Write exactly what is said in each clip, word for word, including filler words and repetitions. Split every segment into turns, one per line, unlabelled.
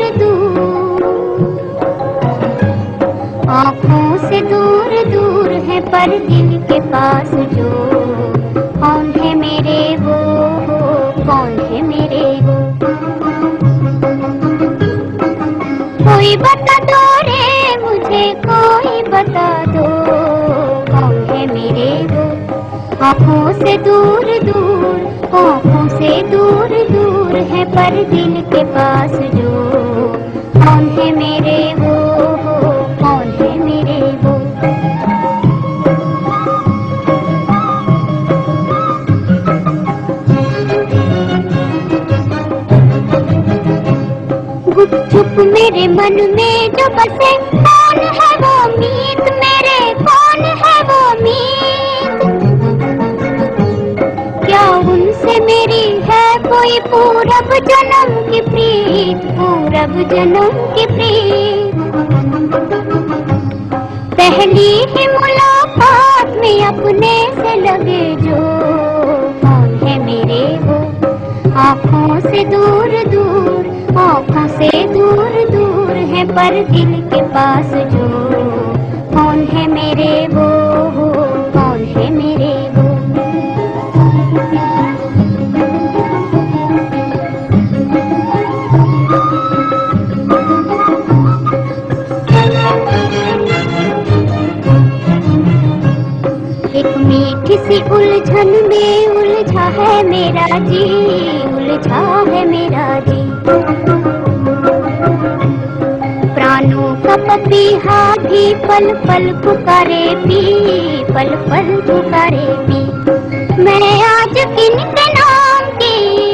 दूर, आँखों से दूर दूर है पर दिल के पास जो। कौन है मेरे वो, कौन है मेरे वो, कोई बता दो रे मुझे, कोई बता दो कौन है मेरे वो। आँखों से दूर दूर, आँखों से दूर दूर है पर दिल के पास जो। कौन है मेरे वो, कौन है मेरे वो। गुप चुप मेरे मन में जो बसे, कौन है वो मीत मेरे, कौन है वो मीत। क्या उनसे मेरी है कोई पूरब जन्म की प्रीत, पूरब जन्म की प्रीत। पहली ही मुलाकात में अपने से लगे जो। कौन है मेरे वो, आँखों से दूर दूर, आँखों से दूर दूर है पर दिल के पास जो। कौन है मेरे वो, कौन है मेरे वो। एक मीठी सी उलझन में उलझा है मेरा जी, उलझा है मेरा जी। प्राणों का पपीहा भी पल पल पुकारे पी, पल पल पुकारे पी। मैं आज किन के नाम की,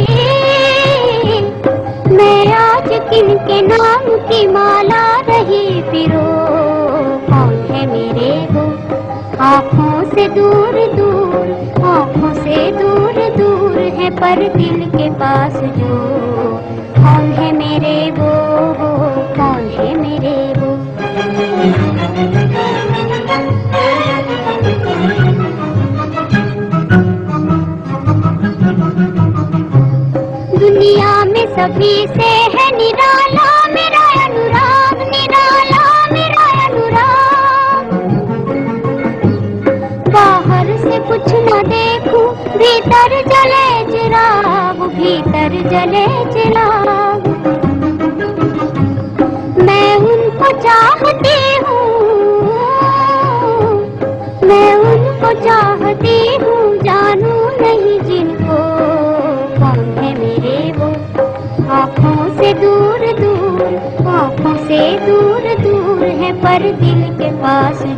मैं आज किन के नाम की माला रही पिरो। कौन है मेरे वो, आँखों से दूर दूर, आँखों से दूर दूर है पर दिल के पास जो। कौन है मेरे वो, कौन है मेरे वो। दुनिया में सभी से है निराला मेरा अनुराग, निराला मेरा अनुराग। बाहर से कुछ न देखूं, भीतर जले चिराग, भीतर जले चिराग। मैं उनको चाहती हूँ, मैं उनको चाहती हूँ, जानू नहीं जिनको। कौन है मेरे वो, आँखों से दूर दूर, आँखों से दूर दूर है पर दिल के पास